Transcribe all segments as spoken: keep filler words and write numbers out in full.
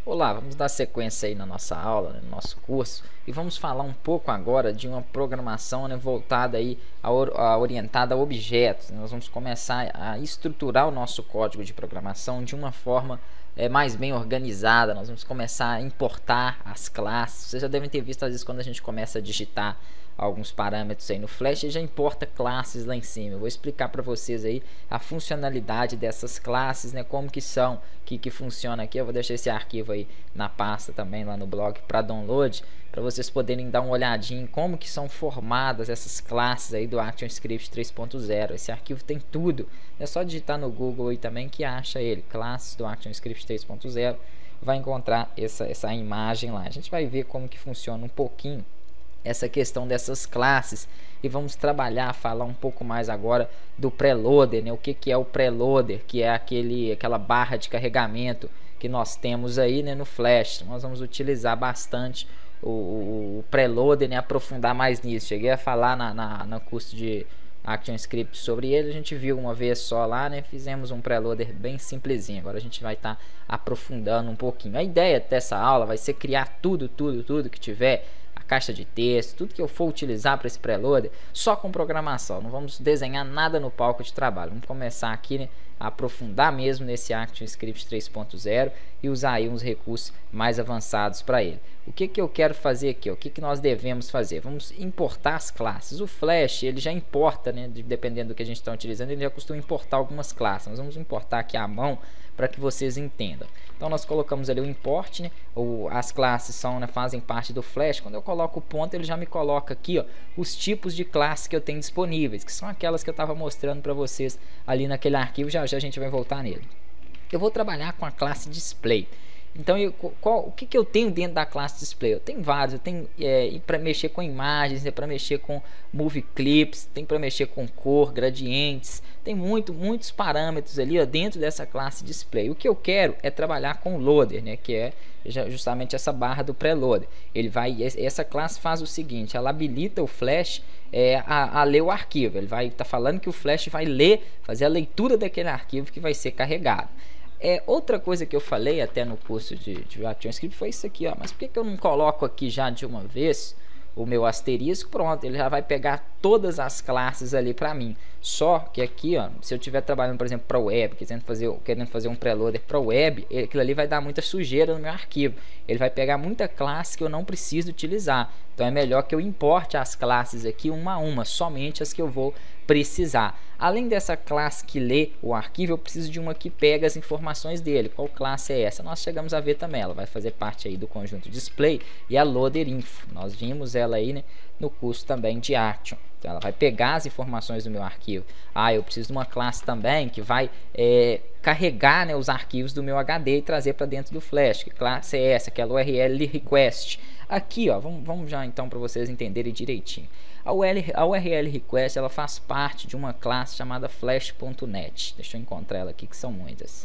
Olá, vamos dar sequência aí na nossa aula, no nosso curso, e vamos falar um pouco agora de uma programação, né, voltada aí a, or a orientada a objetos. Nós vamos começar a estruturar o nosso código de programação de uma forma é, mais bem organizada. Nós vamos começar a importar as classes. Vocês já devem ter visto às vezes quando a gente começa a digitar alguns parâmetros aí no Flash, ele já importa classes lá em cima. Eu vou explicar para vocês aí a funcionalidade dessas classes, né, como que são, que que funciona aqui. Eu vou deixar esse arquivo aí na pasta também lá no blog para download, para vocês poderem dar uma olhadinha em como que são formadas essas classes aí do ActionScript três ponto zero. Esse arquivo tem tudo, é só digitar no Google aí também que acha ele, classes do ActionScript três ponto zero, vai encontrar essa, essa imagem lá. A gente vai ver como que funciona um pouquinho essa questão dessas classes e vamos trabalhar, falar um pouco mais agora do preloader, né? O que, que é o preloader, que é aquele, aquela barra de carregamento que nós temos aí, né, no Flash. Nós vamos utilizar bastante o, o, o preloader, né, aprofundar mais nisso. Cheguei a falar na, na, no curso de ActionScript sobre ele, a gente viu uma vez só lá, né? Fizemos um preloader bem simplesinho. Agora a gente vai estar tá aprofundando um pouquinho. A ideia dessa aula vai ser criar tudo, tudo, tudo que tiver, caixa de texto, tudo que eu for utilizar para esse preloader, só com programação. Não vamos desenhar nada no palco de trabalho. Vamos começar aqui, né, a aprofundar mesmo nesse ActionScript três ponto zero e usar aí uns recursos mais avançados para ele. O que que eu quero fazer aqui? O que que nós devemos fazer? Vamos importar as classes. O Flash, ele já importa, né, dependendo do que a gente está utilizando, ele já costuma importar algumas classes. Nós vamos importar aqui à mão para que vocês entendam. Então nós colocamos ali o import, né? O, as classes são, né, fazem parte do Flash. Quando eu coloco o ponto, ele já me coloca aqui, ó, os tipos de classe que eu tenho disponíveis, que são aquelas que eu estava mostrando para vocês ali naquele arquivo. Já já a gente vai voltar nele. Eu vou trabalhar com a classe display. Então, eu, qual, o que, que eu tenho dentro da classe display? Eu tenho vários. Eu tenho é, para mexer com imagens, é para mexer com movie clips, tem para mexer com cor, gradientes. Tem muito, muitos parâmetros ali, ó, dentro dessa classe display. O que eu quero é trabalhar com o loader, né, que é justamente essa barra do preloader. Ele vai, essa classe faz o seguinte: ela habilita o Flash é, a, a ler o arquivo. Ele vai estar tá falando que o Flash vai ler, fazer a leitura daquele arquivo que vai ser carregado. É, outra coisa que eu falei até no curso de, de ActionScript foi isso aqui, ó. Mas por que, que eu não coloco aqui já de uma vez o meu asterisco? Pronto, ele já vai pegar todas as classes ali para mim. Só que aqui, ó, se eu estiver trabalhando, por exemplo, para web, querendo fazer, querendo fazer um preloader para web, aquilo ali vai dar muita sujeira no meu arquivo. Ele vai pegar muita classe que eu não preciso utilizar. Então é melhor que eu importe as classes aqui uma a uma, somente as que eu vou precisar. Além dessa classe que lê o arquivo, eu preciso de uma que pega as informações dele. Qual classe é essa? Nós chegamos a ver também. Ela vai fazer parte aí do conjunto display e a loader info. Nós vimos ela aí, né, no curso também de Action. Então ela vai pegar as informações do meu arquivo. Ah, eu preciso de uma classe também que vai é, carregar, né, os arquivos do meu H D e trazer para dentro do Flash. Que classe é essa? Que é a U R L request. Aqui, ó, vamos, vamos já então para vocês entenderem direitinho. A U R L request, ela faz parte de uma classe chamada flash ponto net. Deixa eu encontrar ela aqui, que são muitas.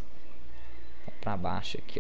Tá para baixo aqui, ó.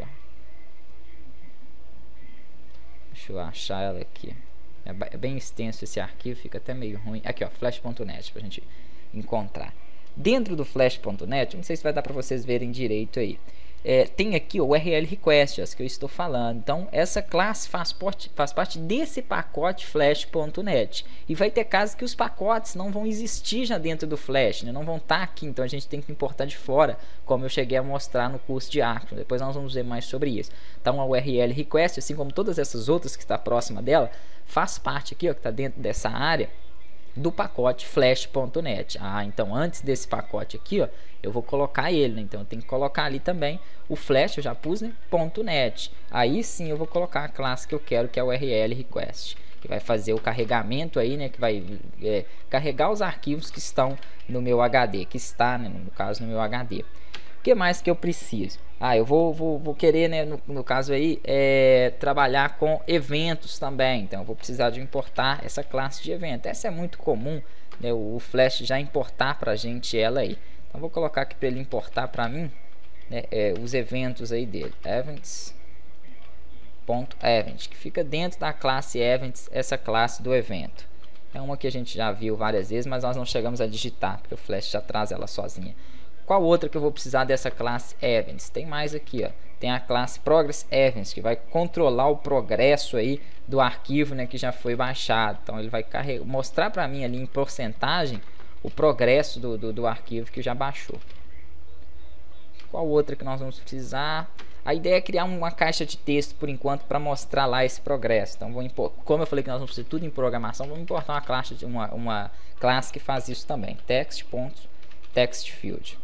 Deixa eu achar ela aqui. É bem extenso esse arquivo, fica até meio ruim. Aqui, ó, flash ponto net, pra gente encontrar. Dentro do flash ponto net, não sei se vai dar para vocês verem direito aí. É, tem aqui o U R L request, as que eu estou falando. Então essa classe faz, porte, faz parte desse pacote flash ponto net. E vai ter casos que os pacotes não vão existir já dentro do Flash, né? Não vão estar aqui, então a gente tem que importar de fora, como eu cheguei a mostrar no curso de Action. Depois nós vamos ver mais sobre isso. Então a U R L request, assim como todas essas outras que está próxima dela, faz parte aqui, ó, que está dentro dessa área do pacote flash ponto net. Ah, então antes desse pacote aqui, ó, eu vou colocar ele, né? Então eu tenho que colocar ali também o flash, eu já pus, né, .net. Aí sim eu vou colocar a classe que eu quero, que é o U R L request, que vai fazer o carregamento aí, né, que vai é, carregar os arquivos que estão no meu H D, que está, né, no caso, no meu H D. O que mais que eu preciso? Ah, eu vou, vou, vou querer, né, no, no caso aí, é, trabalhar com eventos também. Então eu vou precisar de importar essa classe de evento. Essa é muito comum, né, o Flash já importar para a gente ela aí. Então vou colocar aqui para ele importar para mim, né, é, os eventos aí dele. Events.event, que fica dentro da classe events, essa classe do evento. É uma que a gente já viu várias vezes, mas nós não chegamos a digitar, porque o Flash já traz ela sozinha. Qual outra que eu vou precisar dessa classe events? Tem mais aqui, ó. tem a classe Progress Events, que vai controlar o progresso aí do arquivo, né, que já foi baixado. Então ele vai carregar, mostrar para mim ali em porcentagem o progresso do, do, do arquivo que já baixou. Qual outra que nós vamos precisar? A ideia é criar uma caixa de texto por enquanto para mostrar lá esse progresso. Então, vou impor, como eu falei que nós vamos fazer tudo em programação, vamos importar uma classe, de uma, uma classe que faz isso também. Text.textField.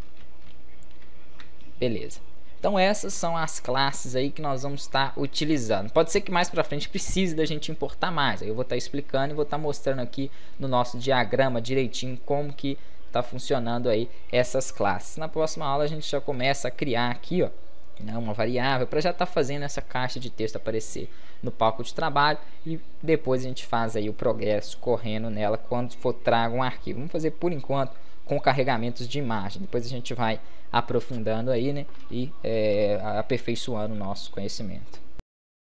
Beleza. Então essas são as classes aí que nós vamos estar utilizando. Pode ser que mais para frente precise da gente importar mais. Aí eu vou estar explicando e vou estar mostrando aqui no nosso diagrama direitinho como que está funcionando aí essas classes. Na próxima aula a gente já começa a criar aqui, ó, uma variável para já estar tá fazendo essa caixa de texto aparecer no palco de trabalho, e depois a gente faz aí o progresso correndo nela quando for traga um arquivo. Vamos fazer por enquanto com carregamentos de imagem, depois a gente vai aprofundando aí, né, e é, aperfeiçoando o nosso conhecimento.